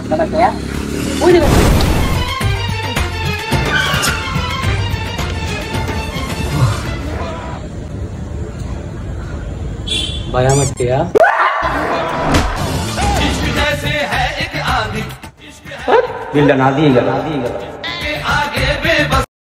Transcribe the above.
ya. Udah. बाया मत किया। दिल डना दिएगा।